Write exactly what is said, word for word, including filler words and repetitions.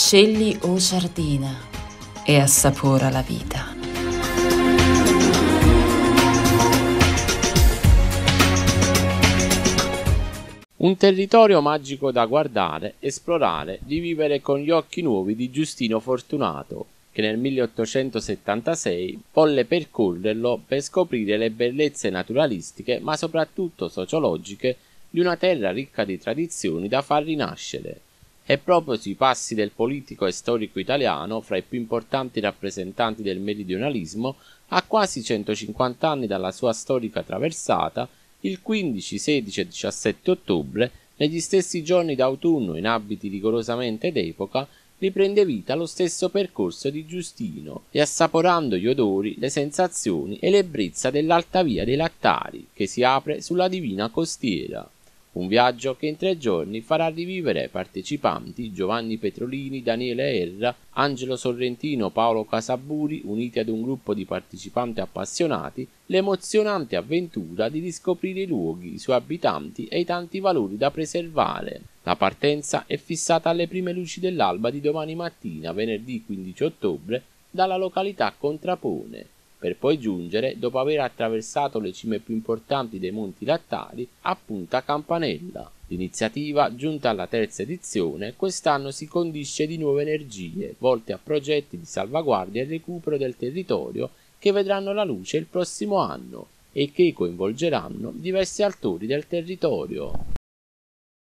Scegli O Giardina e assapora la vita. Un territorio magico da guardare, esplorare, di vivere con gli occhi nuovi di Giustino Fortunato, che nel milleottocentosettantasei volle percorrerlo per scoprire le bellezze naturalistiche, ma soprattutto sociologiche, di una terra ricca di tradizioni da far rinascere. E proprio sui passi del politico e storico italiano, fra i più importanti rappresentanti del meridionalismo, a quasi centocinquanta anni dalla sua storica traversata, il quindici, sedici e diciassette ottobre, negli stessi giorni d'autunno in abiti rigorosamente d'epoca, riprende vita lo stesso percorso di Giustino, riassaporando gli odori, le sensazioni e l'ebbrezza dell'Alta Via dei Lattari, che si apre sulla divina costiera. Un viaggio che in tre giorni farà rivivere ai partecipanti Giovanni Petrolini, Daniele Erra, Angelo Sorrentino, Paolo Casaburi, uniti ad un gruppo di partecipanti appassionati, l'emozionante avventura di riscoprire i luoghi, i suoi abitanti e i tanti valori da preservare. La partenza è fissata alle prime luci dell'alba di domani mattina, venerdì quindici ottobre, dalla località Contrapone, per poi giungere, dopo aver attraversato le cime più importanti dei Monti Lattari, a Punta Campanella. L'iniziativa, giunta alla terza edizione, quest'anno si condisce di nuove energie, volte a progetti di salvaguardia e recupero del territorio che vedranno la luce il prossimo anno e che coinvolgeranno diversi attori del territorio.